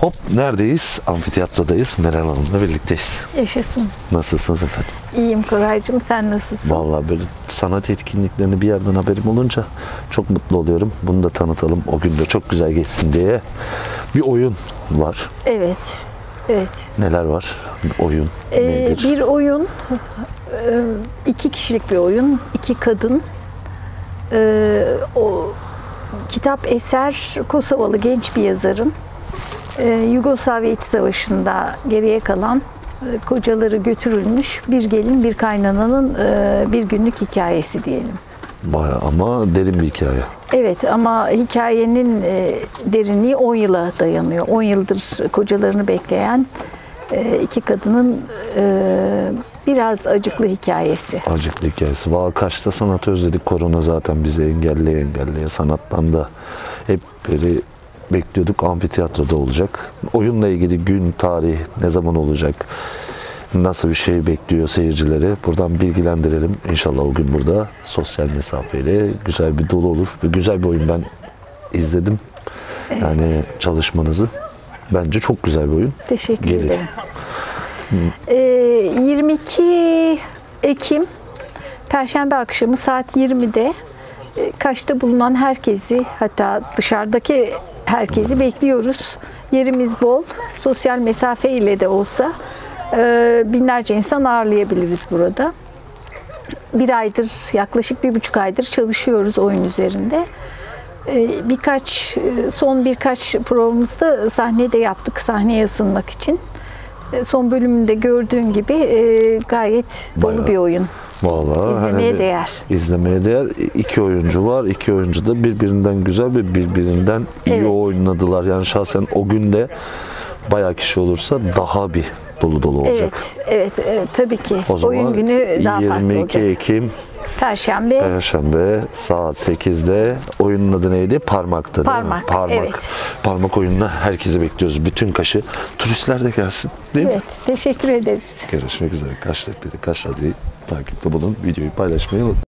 Hop, neredeyiz? Amfiteyatrodayız. Meral Hanım'la birlikteyiz. Yaşasın. Nasılsınız efendim? İyiyim Koraycığım, sen nasılsın? Vallahi böyle sanat etkinliklerini bir yerden haberim olunca çok mutlu oluyorum. Bunu da tanıtalım. O gün de çok güzel geçsin diye. Bir oyun var. Evet. Evet. Neler var? Oyun nedir? Bir oyun, 2 kişilik bir oyun, 2 kadın. O kitap eser Kosovalı genç bir yazarın Yugoslavya İç Savaşı'nda geriye kalan kocaları götürülmüş bir gelin bir kaynananın bir günlük hikayesi diyelim. Bayağı ama derin bir hikaye. Evet, ama hikayenin derinliği 10 yıla dayanıyor. 10 yıldır kocalarını bekleyen 2 kadının biraz acıklı hikayesi. Acıklı hikayesi. Vallahi Kaş'ta sanatı özledik. Korona zaten bizi engelleye sanattan da hep böyle bekliyorduk. Amfiteyatroda olacak. Oyunla ilgili gün, tarih, ne zaman olacak, nasıl bir şey bekliyor seyircileri, buradan bilgilendirelim. İnşallah o gün burada sosyal mesafeyle güzel bir dolu olur. Ve güzel bir oyun, ben izledim. Evet. Yani çalışmanızı. Bence çok güzel bir oyun. Teşekkür ederim. 22 Ekim Perşembe akşamı saat 20'de Kaş'ta bulunan herkesi, hatta dışarıdaki herkesi bekliyoruz. Yerimiz bol. Sosyal mesafe ile de olsa binlerce insan ağırlayabiliriz burada. Bir aydır, yaklaşık 1,5 aydır çalışıyoruz oyun üzerinde. Son birkaç provamızda sahnede yaptık, sahneye ısınmak için. Son bölümünde gördüğün gibi gayet dolu bir oyun. Vallahi İzlemeye değer. İzlemeye değer. 2 oyuncu var. 2 oyuncu da birbirinden güzel ve birbirinden iyi oynadılar. Yani şahsen o günde bayağı kişi olursa daha bir dolu olacak. Evet, tabii ki. O zaman oyun günü daha farklı olacak. 22 Ekim Perşembe saat 8'de. Oyunun adı neydi? Parmak'tı. Parmak. Evet. Parmak oyununa herkesi bekliyoruz. Bütün Kaş'ı. Turistler de gelsin. Değil mi? Evet. Teşekkür ederiz. Görüşmek üzere. Kaş Radyo'yu takipte bulun. Videoyu paylaşmayı unutmayın.